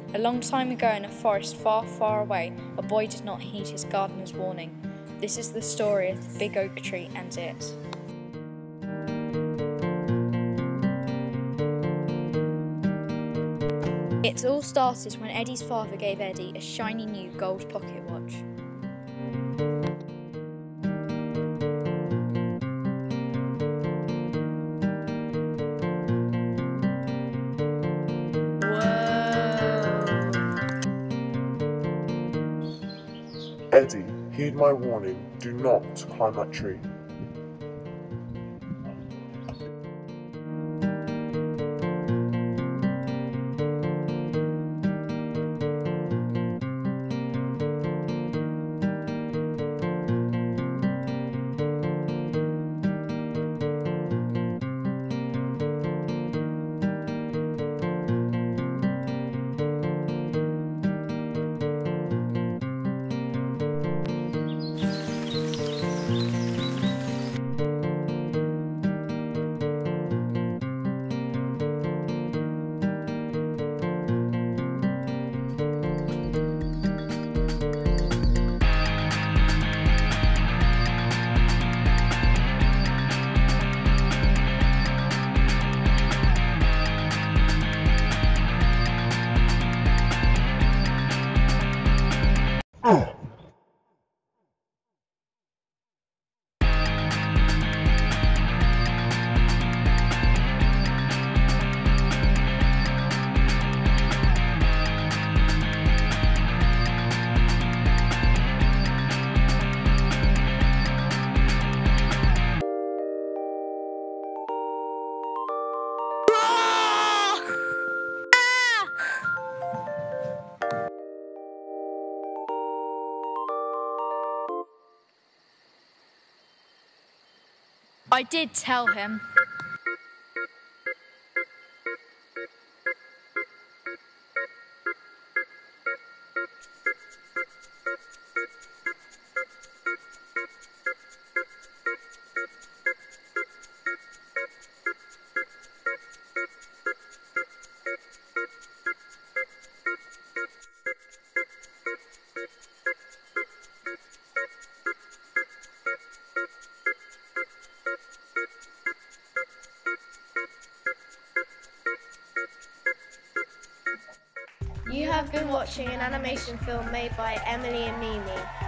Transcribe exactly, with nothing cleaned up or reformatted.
A long time ago in a forest far, far away, a boy did not heed his gardener's warning. This is the story of the big oak tree and it. It all started when Eddie's father gave Eddie a shiny new gold pocket watch. Eddie, heed my warning, do not climb that tree. I did tell him. You have been watching an animation film made by Emily and Mimi.